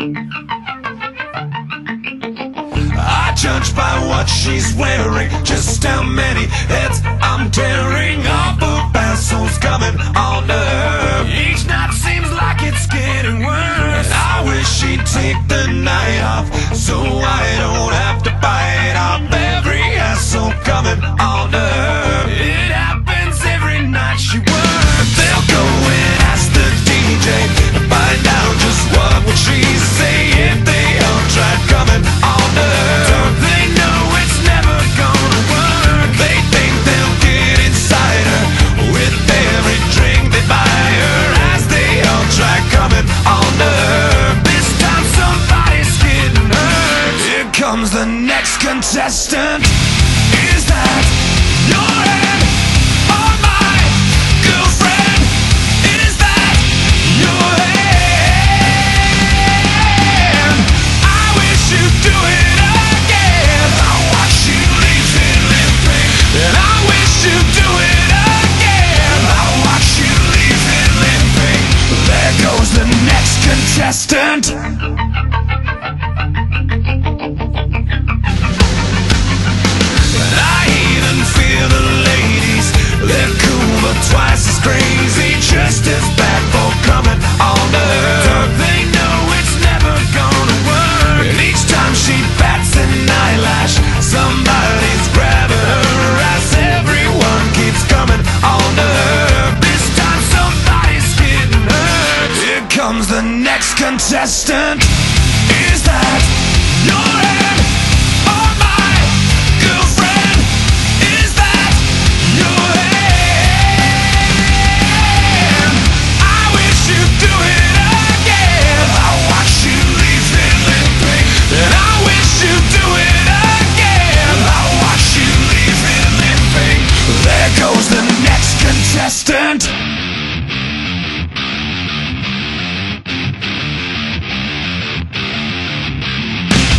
I judge by what she's wearing, just how many heads I'm tearing off of assholes coming on to her. Each night seems like it's getting worse, and I wish she'd take the night off so I don't have to bite off every asshole coming on to her. It happens every night she works. They'll go and ask the DJ to find out just what would she say if they all tried coming on to her. Don't they know it's never gonna work? They think they'll get inside her with every drink they buy her as they all try coming on to her. This time somebody's getting hurt. Here comes the next contestant. Is that your hand on my girlfriend? Is that your hand? I wish you'd do it again. I watch you leave it limping, and I wish you'd do it again. I watch you leave it limping. There goes the next contestant. I even feel the ladies, they're cool but twice as crazy, just as bad for coming on to her. Don't they know it's never gonna work? And each time she bats an eyelash, somebody's grabbing her as everyone keeps coming on to her. This time somebody's getting hurt. Here comes the next contestant. Is that your hand on my girlfriend? Is that your hand? I wish you'd do it again. I watch you leave it limping, and I wish you'd do it again. I watch you leave it limping. There goes the next contestant.